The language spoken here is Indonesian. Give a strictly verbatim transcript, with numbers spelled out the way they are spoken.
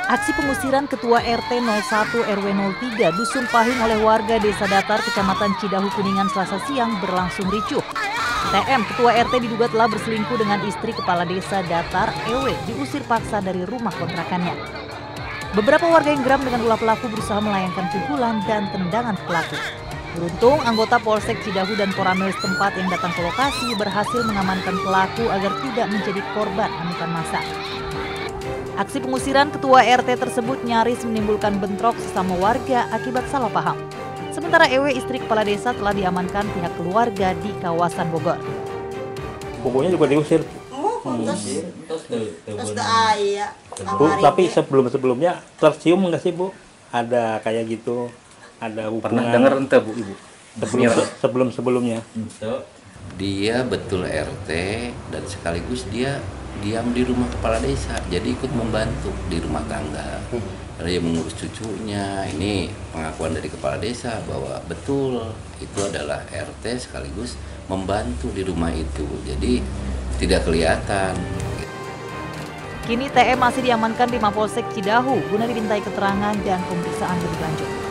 Aksi pengusiran Ketua R T nol satu R W nol tiga Dusun Pahing oleh warga Desa Datar, Kecamatan Cidahu, Kuningan, Selasa siang berlangsung ricuh. T M, Ketua R T, diduga telah berselingkuh dengan istri Kepala Desa Datar, E W, diusir paksa dari rumah kontrakannya. Beberapa warga yang geram dengan ulah pelaku berusaha melayangkan pukulan dan tendangan pelaku. Beruntung, anggota Polsek Cidahu dan Poramil setempat yang datang ke lokasi berhasil mengamankan pelaku agar tidak menjadi korban amukan massa. Aksi pengusiran Ketua R T tersebut nyaris menimbulkan bentrok sesama warga akibat salah paham. Sementara E W, istri Kepala Desa, telah diamankan pihak keluarga di kawasan Bogor. Bukunya juga diusir. Hmm. Terus ayah. Bu, tapi sebelum-sebelumnya tercium nggak sih, Bu? Ada kayak gitu, ada hubungan. Pernah dengar ente, Bu, Ibu? Sebelum, sebelum sebelumnya. Dia betul R T dan sekaligus dia diam di rumah kepala desa, jadi ikut membantu di rumah tangga. Dia mengurus cucunya. Ini pengakuan dari kepala desa bahwa betul itu adalah R T sekaligus membantu di rumah itu. Jadi tidak kelihatan. Kini T M masih diamankan di Mapolsek Cidahu guna dimintai keterangan dan pemeriksaan lebih lanjut.